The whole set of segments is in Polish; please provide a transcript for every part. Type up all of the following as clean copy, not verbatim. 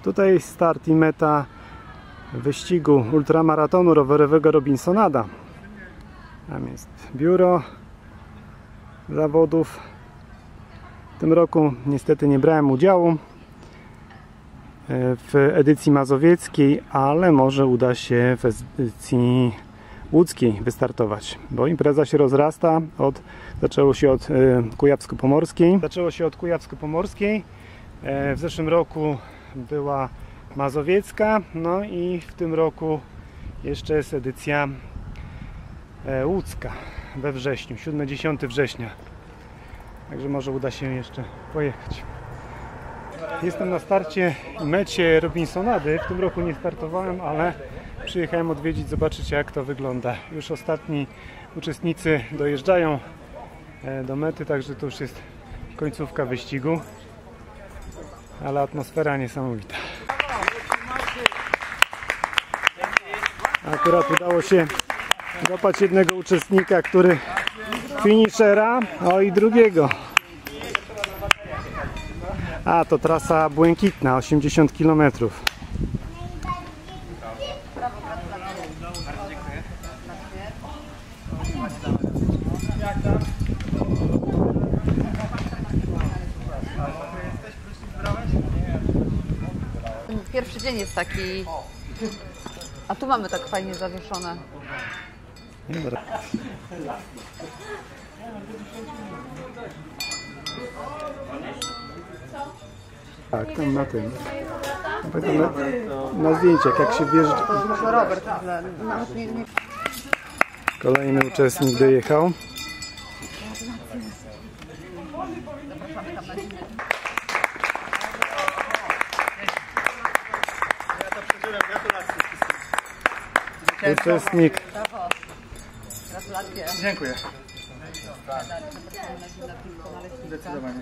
Tutaj start i meta wyścigu ultramaratonu rowerowego Robinsonada. Tam jest biuro zawodów. W tym roku niestety nie brałem udziału w edycji mazowieckiej, ale może uda się w edycji łódzkiej wystartować, bo impreza się rozrasta. Zaczęło się od Kujawsko-Pomorskiej. W zeszłym roku była mazowiecka, no i w tym roku jeszcze jest edycja łódzka we wrześniu, 7-10 września. Także może uda się jeszcze pojechać. Jestem na starcie i mecie Robinsonady. W tym roku nie startowałem, ale przyjechałem odwiedzić, zobaczyć, jak to wygląda. Już ostatni uczestnicy dojeżdżają do mety, także to już jest końcówka wyścigu. Ale atmosfera niesamowita. Akurat udało się złapać jednego uczestnika, który finishera, i drugiego. A to trasa błękitna, 80 km. Pierwszy dzień jest taki, a tu mamy tak fajnie zawieszone. Dobra. Tak, tam na tym. Na zdjęciach, jak się wjeżdża. Robert, Kolejny uczestnik dojechał. Uczestnik. Gratulacje. Dziękuję. Zdecydowanie.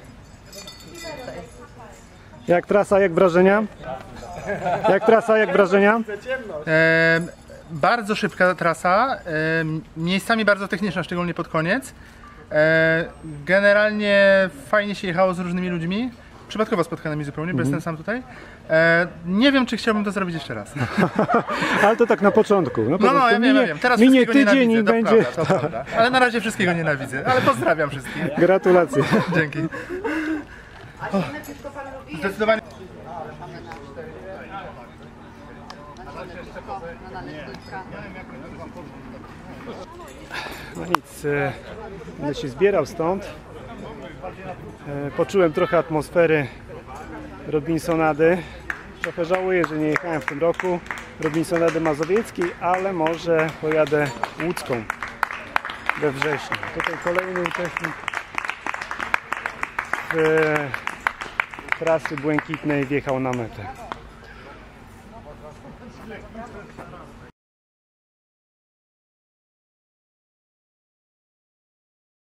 Jak trasa, jak wrażenia? Jak trasa, jak wrażenia? Bardzo szybka trasa, miejscami bardzo techniczna, szczególnie pod koniec. Generalnie fajnie się jechało z różnymi ludźmi. Przypadkowo spotkanymi zupełnie, bo jestem sam tutaj. Nie wiem, czy chciałbym to zrobić jeszcze raz. Ale to tak na początku. No, ja wiem. Teraz minie wszystkiego tydzień i nienawidzę, będzie. to prawda. Ale na razie wszystkiego nienawidzę. Ale pozdrawiam wszystkich. Gratulacje. Dzięki. Zdecydowanie. No nic, będę się zbierał stąd. Poczułem trochę atmosfery Robinsonady. Trochę żałuję, że nie jechałem w tym roku Robinsonady mazowieckiej, ale może pojadę łódzką we wrześniu. Tutaj kolejny uczestnik trasy błękitnej wjechał na metę.